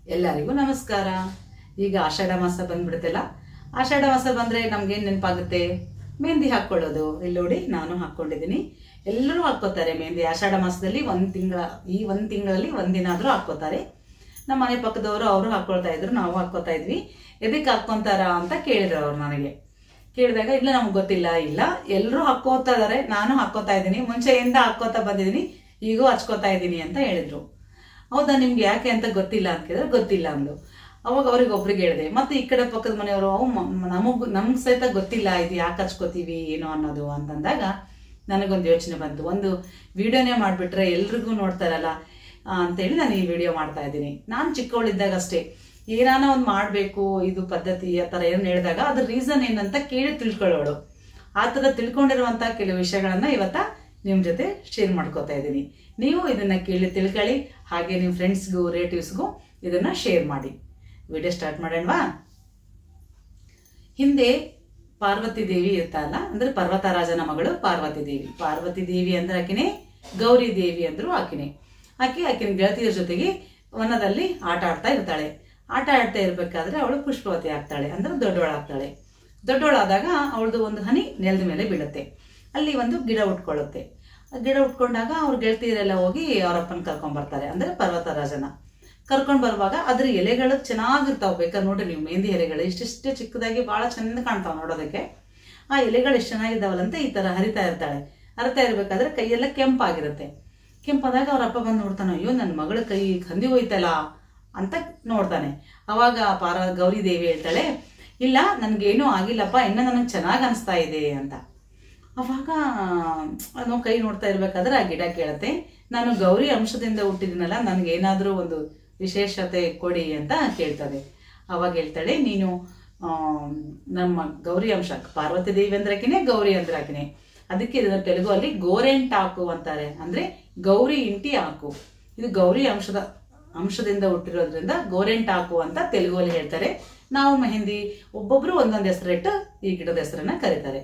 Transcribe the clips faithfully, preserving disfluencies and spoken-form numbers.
ಎಲ್ಲರಿಗೂ ನಮಸ್ಕಾರ. ಈಗ ಆಷಾಢ ಮಾಸ ಬಂದ್ಬಿಡುತ್ತಲ್ಲ. ಆಷಾಢ ಮಾಸ ಬಂದ್ರೆ ನಮ್ಗೇನ್ ನೆನಪಾಗುತ್ತೆ? ಮೆಹಂದಿ ಹಾಕೊಳ್ಳೋದು. ಇಲ್ಲಿ ನೋಡಿ, ನಾನು ಹಾಕೊಂಡಿದ್ದೀನಿ. ಎಲ್ಲರೂ ಹಾಕೋತಾರೆ ಮೆಹಂದಿ ಆಷಾಢ ಮಾಸದಲ್ಲಿ. ಒಂದ್ ತಿಂಗಳ ಈ ಒಂದ್ ತಿಂಗಳಲ್ಲಿ ಒಂದಿನ ಆದ್ರೂ ಹಾಕೋತಾರೆ. ನಮ್ಮ ಮನೆ ಪಕ್ಕದವರು ಅವರು ಹಾಕೊಳ್ತಾ ಇದ್ರು, ನಾವು ಹಾಕೋತಾ ಇದ್ವಿ. ಎದಕ್ಕೆ ಹಾಕೊಂತಾರ ಅಂತ ಕೇಳಿದ್ರು ಅವ್ರು ನನಗೆ. ಕೇಳಿದಾಗ ಇಲ್ಲ ನಮ್ಗೆ ಗೊತ್ತಿಲ್ಲ, ಇಲ್ಲ ಎಲ್ಲರೂ ಹಾಕೋತಾ ಇದಾರೆ, ನಾನು ಹಾಕೋತಾ ಇದ್ದೀನಿ, ಮುಂಚೆಯಿಂದ ಹಾಕೋತಾ ಬಂದಿದ್ದೀನಿ, ಈಗೂ ಹಚ್ಕೋತಾ ಇದ್ದೀನಿ ಅಂತ ಹೇಳಿದ್ರು. ಹೌದಾ, ನಿಮ್ಗೆ ಯಾಕೆ ಅಂತ ಗೊತ್ತಿಲ್ಲ ಅಂತ ಕೇಳಿದ್ರೆ ಗೊತ್ತಿಲ್ಲ ಅಂದ್ರು. ಅವಾಗ ಅವ್ರಿಗೆ ಒಬ್ರಿಗೆ ಹೇಳಿದೆ. ಮತ್ತೆ ಈ ಕಡೆ ಪಕ್ಕದ ಮನೆಯವರು ಅವು ನಮಗ್ ನಮ್ಗ್ ಸಹಿತ ಗೊತ್ತಿಲ್ಲ ಇದು ಯಾಕೆ ಹಚ್ಕೋತೀವಿ ಏನೋ ಅನ್ನೋದು ಅಂತಂದಾಗ ನನಗೊಂದು ಯೋಚನೆ ಬಂತು. ಒಂದು ವಿಡಿಯೋನೇ ಮಾಡ್ಬಿಟ್ರೆ ಎಲ್ರಿಗೂ ನೋಡ್ತಾರಲ್ಲ ಅಂತೇಳಿ ನಾನು ಈ ವಿಡಿಯೋ ಮಾಡ್ತಾ ಇದ್ದೀನಿ. ನಾನು ಚಿಕ್ಕವಳಿದ್ದಾಗ ಅಷ್ಟೇ ಏನಾನ ಒಂದು ಮಾಡ್ಬೇಕು, ಇದು ಪದ್ಧತಿ ಆ ಥರ ಏನು ಹೇಳಿದಾಗ ಅದ್ರ ರೀಸನ್ ಏನಂತ ಕೇಳಿ ತಿಳ್ಕೊಳ್ಳೋಳು. ಆ ಥರ ತಿಳ್ಕೊಂಡಿರುವಂತ ಕೆಲವು ವಿಷಯಗಳನ್ನ ಇವತ್ತ ನಿಮ್ ಜೊತೆ ಶೇರ್ ಮಾಡ್ಕೋತಾ ಇದ್ದೀನಿ. ನೀವು ಇದನ್ನ ಕೇಳಿ ತಿಳ್ಕೊಳ್ಳಿ, ಹಾಗೆ ನಿಮ್ಮ ಫ್ರೆಂಡ್ಸ್ಗೂ ರಿಲೇಟಿವ್ಸ್ಗೂ ಇದನ್ನ ಶೇರ್ ಮಾಡಿ. ವಿಡಿಯೋ ಸ್ಟಾರ್ಟ್ ಮಾಡೋಣವಾ? ಹಿಂದೆ ಪಾರ್ವತಿ ದೇವಿ ಇರ್ತಾರಲ್ಲ, ಅಂದ್ರೆ ಪರ್ವತರಾಜನ ಮಗಳು ಪಾರ್ವತಿ ದೇವಿ. ಪಾರ್ವತಿ ದೇವಿ ಅಂದ್ರೆ ಆಕಿನೇ, ಗೌರಿ ದೇವಿ ಅಂದ್ರು ಆಕಿನೇ. ಆಕೆ ಆಕಿನ ಗೆಳತಿಯರ ಜೊತೆಗೆ ವನದಲ್ಲಿ ಆಟ ಆಡ್ತಾ ಇರ್ತಾಳೆ. ಆಟ ಆಡ್ತಾ ಇರ್ಬೇಕಾದ್ರೆ ಅವಳು ಪುಷ್ಪವತಿ ಆಗ್ತಾಳೆ, ಅಂದ್ರೆ ದೊಡ್ಡವಳಾಗ್ತಾಳೆ. ದೊಡ್ಡವಳಾದಾಗ ಅವಳದು ಒಂದು ಹನಿ ನೆಲದ ಮೇಲೆ ಬೀಳುತ್ತೆ. ಅಲ್ಲಿ ಒಂದು ಗಿಡ ಉಟ್ಕೊಳ್ಳುತ್ತೆ. ಗಿಡ ಉಟ್ಕೊಂಡಾಗ ಅವ್ರ ಗೆಳತಿಯರೆಲ್ಲ ಹೋಗಿ ಅವರಪ್ಪನ ಕರ್ಕೊಂಡ್ ಬರ್ತಾರೆ, ಅಂದ್ರೆ ಪರ್ವತರಾಜನ ಕರ್ಕೊಂಡ್ ಬರುವಾಗ ಅದ್ರ ಎಲೆಗಳು ಚೆನ್ನಾಗಿರ್ತಾವ. ಬೇಕಾದ್ರೆ ನೋಡ್ರಿ ನೀವು, ಮೆಹಂದಿ ಎಲೆಗಳು ಇಷ್ಟಿಷ್ಟೇ ಚಿಕ್ಕದಾಗಿ ಬಹಳ ಚಂದ ಕಾಣ್ತಾವ ನೋಡೋದಕ್ಕೆ. ಆ ಎಲೆಗಳು ಎಷ್ಟು ಚೆನ್ನಾಗಿದ್ದಾವಲ್ಲಂತ ಈ ತರ ಹರಿತಾ ಇರ್ತಾಳೆ. ಹರಿತಾ ಇರ್ಬೇಕಾದ್ರೆ ಕೈಯೆಲ್ಲ ಕೆಂಪಾಗಿರುತ್ತೆ. ಕೆಂಪಾದಾಗ ಅವ್ರಪ್ಪ ಬಂದು ನೋಡ್ತಾನೆ, ಅಯ್ಯೋ ನನ್ನ ಮಗಳ ಕೈ ಹಂದಿ ಹೋಯ್ತಲ್ಲ ಅಂತ ನೋಡ್ತಾನೆ. ಅವಾಗ ಪಾರ ಗೌರಿ ದೇವಿ ಹೇಳ್ತಾಳೆ, ಇಲ್ಲ ನನ್ಗೇನೂ ಆಗಿಲ್ಲಪ್ಪ, ಇನ್ನ ನನಗೆ ಚೆನ್ನಾಗ್ ಅನಿಸ್ತಾ ಇದೆ ಅಂತ. ಅವಾಗ ನಾವು ಕೈ ನೋಡ್ತಾ ಇರ್ಬೇಕಾದ್ರೆ ಆ ಗಿಡ ಕೇಳತ್ತೆ, ನಾನು ಗೌರಿ ಅಂಶದಿಂದ ಹುಟ್ಟಿದಿನಲ್ಲ, ನನ್ಗೇನಾದ್ರೂ ಒಂದು ವಿಶೇಷತೆ ಕೊಡಿ ಅಂತ ಕೇಳ್ತದೆ. ಅವಾಗ ಹೇಳ್ತಾಳೆ, ನೀನು ಆ ನಮ್ಮ ಗೌರಿ ಅಂಶ, ಪಾರ್ವತಿ ದೇವಿ ಅಂದ್ರಾಕಿನೇ ಗೌರಿ ಅಂದ್ರಾಕಿನೇ, ಅದಕ್ಕೆ ಇದನ್ನ ತೆಲುಗು ಅಲ್ಲಿ ಗೋರೆಂಟಾಕು ಅಂತಾರೆ, ಅಂದ್ರೆ ಗೌರಿ ಇಂಟಿ ಆಕು. ಇದು ಗೌರಿ ಅಂಶದ ಅಂಶದಿಂದ ಹುಟ್ಟಿರೋದ್ರಿಂದ ಗೋರೆಂಟಾಕು ಅಂತ ತೆಲುಗಲ್ಲಿ ಹೇಳ್ತಾರೆ. ನಾವು ಮೆಹಂದಿ ಒಬ್ಬೊಬ್ರು ಒಂದೊಂದು ಹೆಸರಿಟ್ಟು ಈ ಗಿಡದ ಹೆಸರನ್ನ ಕರೀತಾರೆ.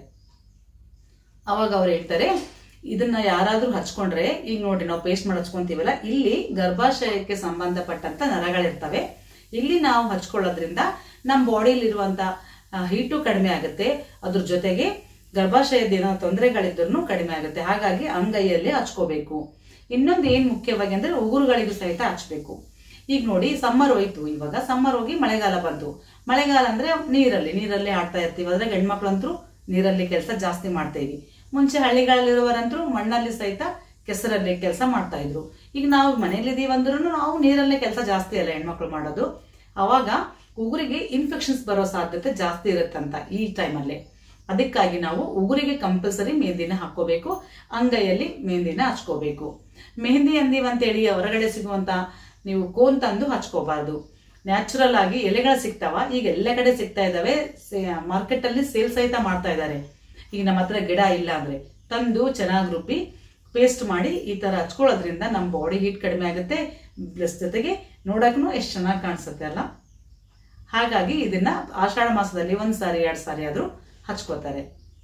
ಅವಾಗ ಅವ್ರು ಹೇಳ್ತಾರೆ, ಇದನ್ನ ಯಾರಾದ್ರೂ ಹಚ್ಕೊಂಡ್ರೆ, ಈಗ ನೋಡ್ರಿ ನಾವು ಪೇಸ್ಟ್ ಮಾಡಿ ಹಚ್ಕೊಂತೀವಲ್ಲ, ಇಲ್ಲಿ ಗರ್ಭಾಶಯಕ್ಕೆ ಸಂಬಂಧಪಟ್ಟಂತ ನರಗಳಿರ್ತವೆ. ಇಲ್ಲಿ ನಾವು ಹಚ್ಕೊಳ್ಳೋದ್ರಿಂದ ನಮ್ಮ ಬಾಡಿಲಿರುವಂತ ಹೀಟು ಕಡಿಮೆ ಆಗುತ್ತೆ. ಅದ್ರ ಜೊತೆಗೆ ಗರ್ಭಾಶಯದ ಏನೋ ತೊಂದರೆಗಳಿದ್ರು ಕಡಿಮೆ ಆಗುತ್ತೆ. ಹಾಗಾಗಿ ಅಂಗೈಯಲ್ಲಿ ಹಚ್ಕೋಬೇಕು. ಇನ್ನೊಂದು ಏನ್ ಮುಖ್ಯವಾಗಿ ಅಂದ್ರೆ ಉಗುರುಗಳಿಗೂ ಸಹಿತ ಹಚ್ಬೇಕು. ಈಗ ನೋಡಿ, ಸಮ್ಮರ್ ಹೋಯ್ತು, ಇವಾಗ ಸಮ್ಮರ್ ಹೋಗಿ ಮಳೆಗಾಲ ಬಂತು. ಮಳೆಗಾಲ ಅಂದ್ರೆ ನೀರಲ್ಲಿ ನೀರಲ್ಲಿ ಆಡ್ತಾ ಇರ್ತೀವಿ. ಅದ್ರಾಗ ಹೆಣ್ಮಕ್ಳಂತೂ ನೀರಲ್ಲಿ ಕೆಲಸ ಜಾಸ್ತಿ ಮಾಡ್ತೇವಿ. ಮುಂಚೆ ಹಳ್ಳಿಗಳಲ್ಲಿರುವರಂತೂ ಮಣ್ಣಲ್ಲಿ ಸಹಿತ ಕೆಸರಲ್ಲಿ ಕೆಲಸ ಮಾಡ್ತಾ ಇದ್ರು. ಈಗ ನಾವು ಮನೇಲಿದ್ದೀವಿ ಅಂದ್ರೂ ನಾವು ನೀರಲ್ಲೇ ಕೆಲಸ ಜಾಸ್ತಿ ಅಲ್ಲ ಹೆಣ್ಮಕ್ಳು ಮಾಡೋದು. ಅವಾಗ ಉಗುರಿಗೆ ಇನ್ಫೆಕ್ಷನ್ಸ್ ಬರೋ ಸಾಧ್ಯತೆ ಜಾಸ್ತಿ ಇರುತ್ತಂತ ಈ ಟೈಮಲ್ಲಿ. ಅದಕ್ಕಾಗಿ ನಾವು ಉಗುರಿಗೆ ಕಂಪಲ್ಸರಿ ಮೆಹಂದಿನ ಹಾಕೋಬೇಕು, ಅಂಗೈಯಲ್ಲಿ ಮೆಹಂದಿನ ಹಚ್ಕೋಬೇಕು. ಮೆಹಂದಿ ಅಂದೀವಂತೇಳಿ ಹೊರಗಡೆ ಸಿಗುವಂತ ನೀವು ಕೋನ್ ತಂದು ಹಚ್ಕೋಬಾರ್ದು. ನ್ಯಾಚುರಲ್ ಆಗಿ ಎಲೆಗಳು ಸಿಗ್ತಾವ, ಈಗ ಎಲ್ಲ ಕಡೆ ಸಿಗ್ತಾ ಇದಾವೆ. ಮಾರ್ಕೆಟ್ ಅಲ್ಲಿ ಸೇಲ್ ಸಹಿತ ಮಾಡ್ತಾ ಇದ್ದಾರೆ. ಈಗ ನಮ್ಮ ಹತ್ರ ಗಿಡ ಇಲ್ಲ ಅಂದ್ರೆ ತಂದು ಚೆನ್ನಾಗಿ ರುಬ್ಬಿ ಪೇಸ್ಟ್ ಮಾಡಿ ಈ ತರ ಹಚ್ಕೊಳ್ಳೋದ್ರಿಂದ ನಮ್ಮ ಬಾಡಿ ಹೀಟ್ ಕಡಿಮೆ ಆಗುತ್ತೆ, ಪ್ಲಸ್ ಜೊತೆಗೆ ನೋಡಕ್ಕೂ ಎಷ್ಟು ಚೆನ್ನಾಗಿ ಕಾಣಿಸುತ್ತೆ ಅಲ್ಲ. ಹಾಗಾಗಿ ಇದನ್ನ ಆಷಾಢ ಮಾಸದಲ್ಲಿ ಒಂದ್ ಸಾರಿ ಎರಡ್ ಸಾರಿ ಆದ್ರೂ ಹಚ್ಕೋತಾರೆ.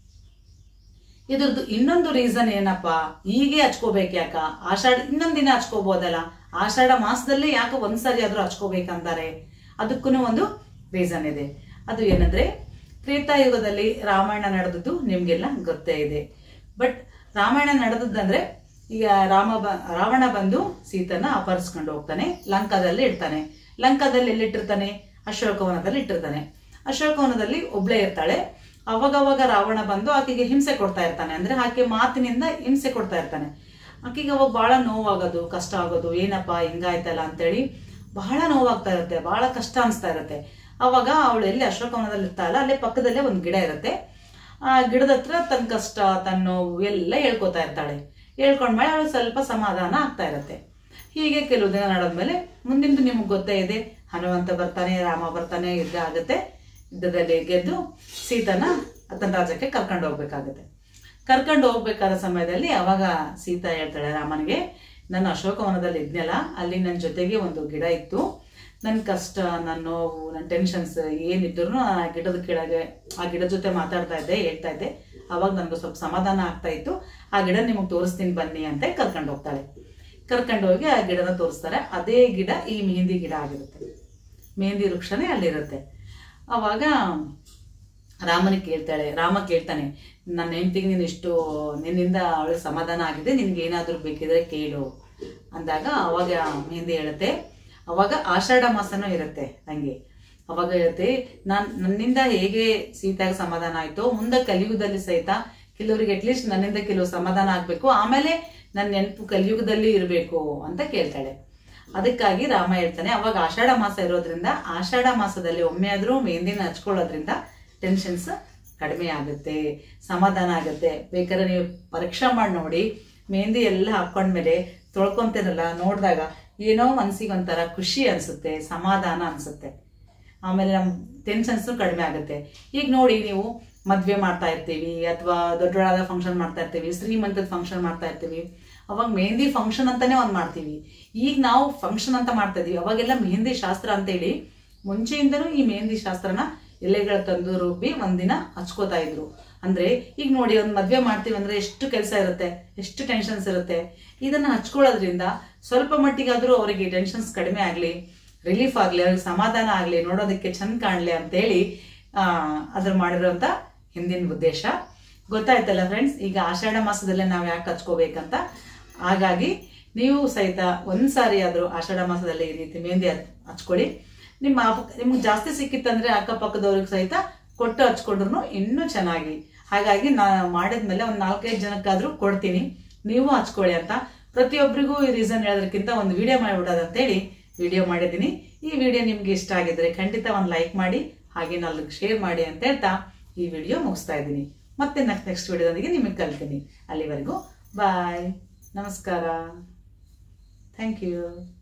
ಇದ್ರದ್ದು ಇನ್ನೊಂದು ರೀಸನ್ ಏನಪ್ಪಾ, ಹೀಗೆ ಹಚ್ಕೋಬೇಕು ಯಾಕ, ಆಷಾಢ ಇನ್ನೊಂದ್ ದಿನ ಹಚ್ಕೋಬಹುದಲ್ಲ, ಆಷಾಢ ಮಾಸದಲ್ಲೇ ಯಾಕೆ ಒಂದ್ಸರಿ ಆದ್ರೂ ಹಚ್ಕೋಬೇಕಂತಾರೆ? ಅದಕ್ಕೂ ಒಂದು ರೀಸನ್ ಇದೆ. ಅದು ಏನಂದ್ರೆ, ತ್ರೇತಾಯುಗದಲ್ಲಿ ರಾಮಾಯಣ ನಡೆದದ್ದು ನಿಮ್ಗೆಲ್ಲ ಗೊತ್ತೇ ಇದೆ. ಬಟ್ ರಾಮಾಯಣ ನಡೆದದಂದ್ರೆ, ಈಗ ರಾಮ ಬ ರಾವಣ ಬಂದು ಸೀತನ ಅಪಹರಿಸ್ಕೊಂಡು ಹೋಗ್ತಾನೆ, ಲಂಕಾದಲ್ಲಿ ಇಡ್ತಾನೆ. ಲಂಕಾದಲ್ಲಿ ಎಲ್ಲಿಟ್ಟಿರ್ತಾನೆ? ಅಶೋಕವನದಲ್ಲಿ ಇಟ್ಟಿರ್ತಾನೆ. ಅಶೋಕವನದಲ್ಲಿ ಒಬ್ಳೇ ಇರ್ತಾಳೆ. ಅವಾಗವಾಗ ರಾವಣ ಬಂದು ಆಕೆಗೆ ಹಿಂಸೆ ಕೊಡ್ತಾ ಇರ್ತಾನೆ, ಅಂದ್ರೆ ಆಕೆ ಮಾತಿನಿಂದ ಹಿಂಸೆ ಕೊಡ್ತಾ ಇರ್ತಾನೆ. ಆಕೆಗೆ ಅವಾಗ ಬಹಳ ನೋವಾಗೋದು, ಕಷ್ಟ ಆಗೋದು, ಏನಪ್ಪಾ ಹಿಂಗಾಯ್ತಲ್ಲ ಅಂತೇಳಿ ಬಹಳ ನೋವಾಗ್ತಾ ಇರುತ್ತೆ, ಬಹಳ ಕಷ್ಟ ಅನಿಸ್ತಾ ಇರುತ್ತೆ. ಅವಾಗ ಅವಳು ಎಲ್ಲಿ ಅಶೋಕವನದಲ್ಲಿ ಇರ್ತಾಳಲ್ಲ, ಅಲ್ಲೇ ಪಕ್ಕದಲ್ಲೇ ಒಂದು ಗಿಡ ಇರುತ್ತೆ. ಆ ಗಿಡದ ಹತ್ರ ತನ್ನ ಕಷ್ಟ, ತನ್ನ ನೋವು ಎಲ್ಲ ಹೇಳ್ಕೊತಾ ಇರ್ತಾಳೆ. ಹೇಳ್ಕೊಂಡ್ಮೇಲೆ ಅವಳು ಸ್ವಲ್ಪ ಸಮಾಧಾನ ಆಗ್ತಾ ಇರುತ್ತೆ. ಹೀಗೆ ಕೆಲವು ದಿನ ನಡೆದ್ಮೇಲೆ ಮುಂದಿಂದು ನಿಮ್ಗೆ ಗೊತ್ತೇ ಇದೆ, ಹನುಮಂತ ಬರ್ತಾನೆ, ರಾಮ ಬರ್ತಾನೆ, ಯುದ್ಧ ಆಗುತ್ತೆ. ಯುದ್ಧದಲ್ಲಿ ಗೆದ್ದು ಸೀತನ ತನ್ನ ರಾಜ್ಯಕ್ಕೆ ಕರ್ಕೊಂಡು ಹೋಗ್ಬೇಕಾಗುತ್ತೆ. ಕರ್ಕೊಂಡು ಹೋಗ್ಬೇಕಾದ ಸಮಯದಲ್ಲಿ ಅವಾಗ ಸೀತಾ ಹೇಳ್ತಾಳೆ ರಾಮನಿಗೆ, ನನ್ನ ಅಶೋಕವನದಲ್ಲಿ ಇದ್ನಲ್ಲ, ಅಲ್ಲಿ ನನ್ನ ಜೊತೆಗೆ ಒಂದು ಗಿಡ ಇತ್ತು. ನನ್ನ ಕಷ್ಟ, ನನ್ನ ನೋವು, ನನ್ನ ಟೆನ್ಷನ್ಸ್ ಏನಿದ್ರು ಆ ಗಿಡದ ಕೆಳಗೆ ಆ ಗಿಡದ ಜೊತೆ ಮಾತಾಡ್ತಾ ಇದ್ದೆ, ಹೇಳ್ತಾ ಇದ್ದೆ. ಅವಾಗ ನನಗೂ ಸ್ವಲ್ಪ ಸಮಾಧಾನ ಆಗ್ತಾ ಇತ್ತು. ಆ ಗಿಡ ನಿಮಗೆ ತೋರಿಸ್ತೀನಿ ಬನ್ನಿ ಅಂತ ಕರ್ಕೊಂಡು ಹೋಗ್ತಾಳೆ. ಕರ್ಕೊಂಡು ಹೋಗಿ ಆ ಗಿಡನ ತೋರಿಸ್ತಾರೆ. ಅದೇ ಗಿಡ ಈ ಮೆಹಂದಿ ಗಿಡ ಆಗಿರುತ್ತೆ. ಮೆಹಂದಿ ವೃಕ್ಷನೇ ಅಲ್ಲಿರುತ್ತೆ. ಅವಾಗ ರಾಮನಿಗೆ ಕೇಳ್ತಾಳೆ, ರಾಮ ಕೇಳ್ತಾನೆ, ನನ್ನ ಹೆಂಡತಿಗೆ ನೀನು ಇಷ್ಟು ನಿನ್ನಿಂದ ಅವಳಿಗೆ ಸಮಾಧಾನ ಆಗಿದೆ, ನಿನ್ಗೆ ಏನಾದರೂ ಬೇಕಿದ್ರೆ ಕೇಳು ಅಂದಾಗ ಅವಾಗ ಮೆಹಂದಿ ಹೇಳುತ್ತೆ, ಅವಾಗ ಆಷಾಢ ಮಾಸನೂ ಇರುತ್ತೆ ಹಂಗೆ. ಅವಾಗ ಹೇಳುತ್ತೆ, ನಾನು ನನ್ನಿಂದ ಹೇಗೆ ಸೀತಾಗ ಸಮಾಧಾನ ಆಯಿತೋ ಮುಂದೆ ಕಲಿಯುಗದಲ್ಲಿ ಸಹಿತ ಕೆಲವರಿಗೆ ಅಟ್ಲೀಸ್ಟ್ ನನ್ನಿಂದ ಕೆಲವು ಸಮಾಧಾನ ಆಗಬೇಕು, ಆಮೇಲೆ ನನ್ನ ನೆನಪು ಕಲಿಯುಗದಲ್ಲಿ ಇರಬೇಕು ಅಂತ ಕೇಳ್ತಾಳೆ. ಅದಕ್ಕಾಗಿ ರಾಮ ಹೇಳ್ತಾನೆ, ಅವಾಗ ಆಷಾಢ ಮಾಸ ಇರೋದ್ರಿಂದ ಆಷಾಢ ಮಾಸದಲ್ಲಿ ಒಮ್ಮೆ ಆದರೂ ಮೆಹಂದಿನ ಹಚ್ಕೊಳ್ಳೋದ್ರಿಂದ ಟೆನ್ಷನ್ಸ್ ಕಡಿಮೆ ಆಗುತ್ತೆ, ಸಮಾಧಾನ ಆಗುತ್ತೆ. ಬೇಕಾದ್ರೆ ನೀವು ಪರೀಕ್ಷೆ ಮಾಡಿ ನೋಡಿ, ಮೆಹಂದಿ ಎಲ್ಲ ಹಾಕ್ಕೊಂಡ್ಮೇಲೆ ತೊಳ್ಕೊಂತೇನಲ್ಲ ನೋಡಿದಾಗ ಏನೋ ಮನಸ್ಸಿಗೆ ಒಂಥರ ಖುಷಿ ಅನಿಸುತ್ತೆ, ಸಮಾಧಾನ ಅನಿಸುತ್ತೆ. ಆಮೇಲೆ ನಮ್ಮ ಟೆನ್ಷನ್ಸು ಕಡಿಮೆ ಆಗುತ್ತೆ. ಈಗ ನೋಡಿ, ನೀವು ಮದುವೆ ಮಾಡ್ತಾ ಇರ್ತೀವಿ ಅಥವಾ ದೊಡ್ಡೊಳಾದ ಫಂಕ್ಷನ್ ಮಾಡ್ತಾ ಇರ್ತೀವಿ, ಶ್ರೀಮಂತದ ಫಂಕ್ಷನ್ ಮಾಡ್ತಾ ಇರ್ತೀವಿ, ಅವಾಗ ಮೆಹಂದಿ ಫಂಕ್ಷನ್ ಅಂತಾನೆ ಒಂದು ಮಾಡ್ತೀವಿ. ಈಗ ನಾವು ಫಂಕ್ಷನ್ ಅಂತ ಮಾಡ್ತಾ ಇದೀವಿ, ಅವಾಗೆಲ್ಲ ಮೆಹಂದಿ ಶಾಸ್ತ್ರ ಅಂತೇಳಿ ಮುಂಚೆಯಿಂದನೂ ಈ ಮೆಹಂದಿ ಶಾಸ್ತ್ರನ ಎಲೆಗಳ ತಂದು ರುಬ್ಬಿ ಒಂದಿನ ಹಚ್ಕೋತಾ ಇದ್ರು. ಅಂದ್ರೆ ಈಗ ನೋಡಿ, ಒಂದು ಮದುವೆ ಮಾಡ್ತೀವಿ ಅಂದ್ರೆ ಎಷ್ಟು ಕೆಲಸ ಇರುತ್ತೆ, ಎಷ್ಟು ಟೆನ್ಷನ್ಸ್ ಇರುತ್ತೆ. ಇದನ್ನ ಹಚ್ಕೊಳ್ಳೋದ್ರಿಂದ ಸ್ವಲ್ಪ ಮಟ್ಟಿಗಾದ್ರೂ ಅವರಿಗೆ ಟೆನ್ಷನ್ಸ್ ಕಡಿಮೆ ಆಗಲಿ, ರಿಲೀಫ್ ಆಗಲಿ, ಅವ್ರಿಗೆ ಸಮಾಧಾನ ಆಗಲಿ, ನೋಡೋದಕ್ಕೆ ಚಂದ ಕಾಣಲಿ ಅಂತೇಳಿ ಆ ಅದ್ರ ಮಾಡಿರೋಂಥ ಹಿಂದಿನ ಉದ್ದೇಶ. ಗೊತ್ತಾಯ್ತಲ್ಲ ಫ್ರೆಂಡ್ಸ್, ಈಗ ಆಷಾಢ ಮಾಸದಲ್ಲೇ ನಾವು ಯಾಕೆ ಹಚ್ಕೋಬೇಕಂತ. ಹಾಗಾಗಿ ನೀವು ಸಹಿತ ಒಂದ್ಸಾರಿ ಆದರೂ ಆಷಾಢ ಮಾಸದಲ್ಲಿ ಈ ರೀತಿ ಮೆಹಂದಿ ಹಚ್ಕೊಳ್ಳಿ. ನಿಮ್ಮ ನಿಮ್ಗೆ ಜಾಸ್ತಿ ಸಿಕ್ಕಿತ್ತಂದ್ರೆ ಅಕ್ಕಪಕ್ಕದವ್ರಿಗೆ ಸಹಿತ ಕೊಟ್ಟು ಹಚ್ಕೊಂಡ್ರು ಇನ್ನೂ ಚೆನ್ನಾಗಿ. ಹಾಗಾಗಿ ನಾ ಮಾಡಿದ್ಮೇಲೆ ಒಂದು ನಾಲ್ಕೈದು ಜನಕ್ಕಾದ್ರೂ ಕೊಡ್ತೀನಿ, ನೀವು ಹಚ್ಕೊಳ್ಳಿ ಅಂತ. ಪ್ರತಿಯೊಬ್ಬರಿಗೂ ಈ ರೀಸನ್ ಹೇಳೋದಕ್ಕಿಂತ ಒಂದು ವಿಡಿಯೋ ಮಾಡಿಬಿಡೋದಂತೇಳಿ ವಿಡಿಯೋ ಮಾಡಿದ್ದೀನಿ. ಈ ವಿಡಿಯೋ ನಿಮ್ಗೆ ಇಷ್ಟ ಆಗಿದ್ರೆ ಖಂಡಿತ ಒಂದು ಲೈಕ್ ಮಾಡಿ, ಹಾಗೆ ನಾಲ್ಕು ಶೇರ್ ಮಾಡಿ ಅಂತ ಹೇಳ್ತಾ ಈ ವಿಡಿಯೋ ಮುಗಿಸ್ತಾ ಇದ್ದೀನಿ. ಮತ್ತೆ ನೆಕ್ಸ್ಟ್ ನೆಕ್ಸ್ಟ್ ವಿಡಿಯೋದೊಂದಿಗೆ ನಿಮಗೆ ಕಲ್ತೀನಿ. ಅಲ್ಲಿವರೆಗೂ ಬಾಯ್, ನಮಸ್ಕಾರ, ಥ್ಯಾಂಕ್ ಯು.